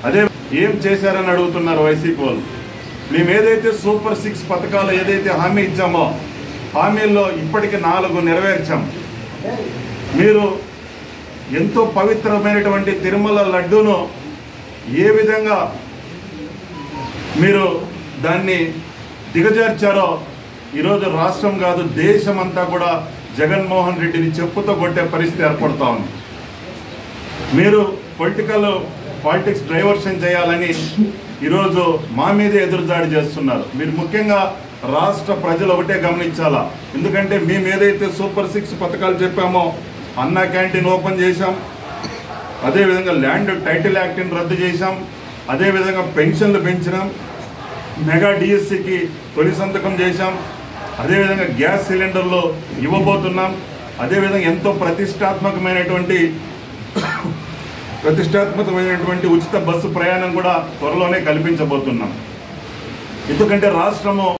అదే ఏం చేశారని అడుగుతున్నారు వైసీపీ వాళ్ళు. మేము ఏదైతే సూపర్ 6 పథకాలు ఏదైతే హామీ ఇచ్చామో హామీల్లో ఇప్పటికి 4 నెరవేర్చాం. మీరు ఎంతో పవిత్రమైనటువంటి తిరుమల లడ్డూను ఏ విధంగా మీరు దాన్ని దిగజార్చారో ఈరోజు రాష్ట్రం కాదు దేశం అంతా కూడా జగన్మోహన్ రెడ్డిని చెప్పుతో కొట్టే పరిస్థితి ఏర్పడుతూ ఉంది. మీరు పాలిటిక్స్ డైవర్షన్ చేయాలని ఈరోజు మా మీదే ఎదురుదాడి చేస్తున్నారు. మీరు ముఖ్యంగా రాష్ట్ర ప్రజలు ఒకటే గమనించాలా. ఎందుకంటే మేము ఏదైతే సూపర్ 6 పథకాలు చెప్పామో అన్నా క్యాంటీన్ ఓపెన్ చేశాం, అదేవిధంగా ల్యాండ్ టైటిల్ యాక్ట్ని రద్దు చేశాం, అదేవిధంగా పెన్షన్లు పెంచినాం, మెగా డిఎస్సికి తొలి సంతకం చేశాం, అదేవిధంగా గ్యాస్ సిలిండర్లు ఇవ్వబోతున్నాం, అదేవిధంగా ఎంతో ప్రతిష్టాత్మకమైనటువంటి ఉచిత బస్సు ప్రయాణం కూడా త్వరలోనే కల్పించబోతున్నాం. ఎందుకంటే రాష్ట్రము